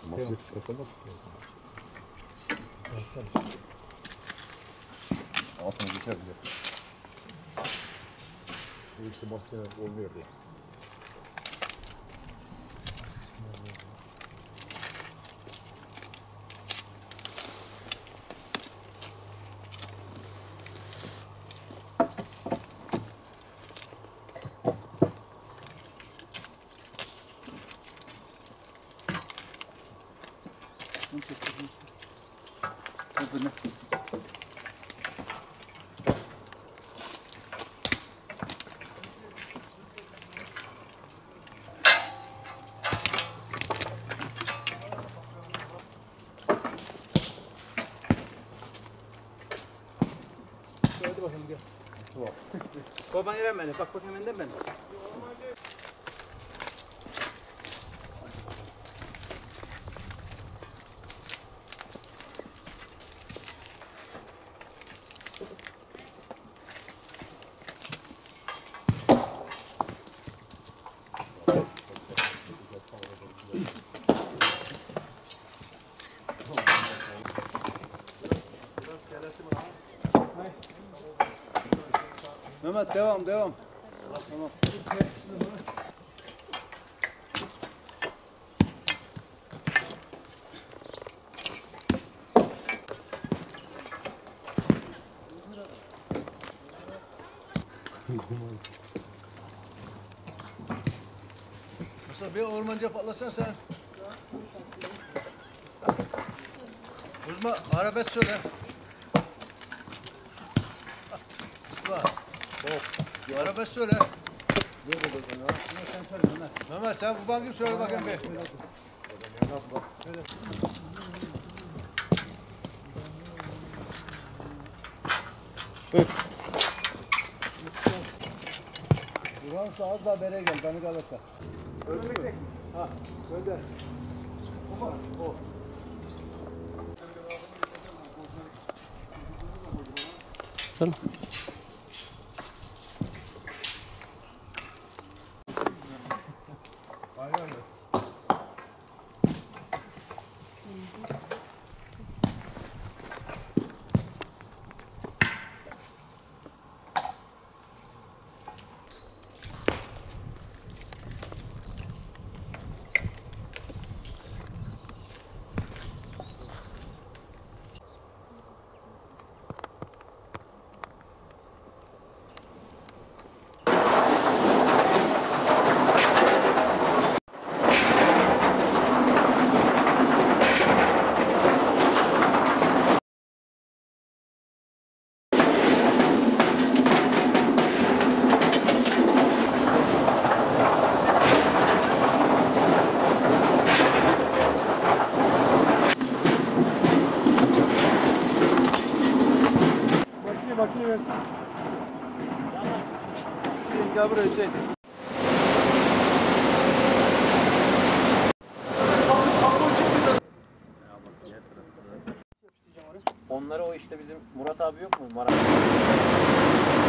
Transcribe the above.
Maske sıkıntı olmaz ki. Altına geçer bile. Bu işte maske olmuyor diye. Hadi bakalım gel. Baban İrem beni. Bak bakayım benden ben. Mehmet devam. Tamam. Mustafa bir ormanca patlasan sen. Uzma arabesk söyle. Mustafa. Arabesk söyle. Sen söyle Mehmet. Mehmet sen bu gibi söyle bakayım bir. Burhan sağa da bere gel. Beni kalırsa. Öldürmek mi? Ha. Öyle. O. Tamam. Aynen. Makine ver. Gel buraya Hüseyin. Onlara o işte bizim Murat abi yok mu? Marat.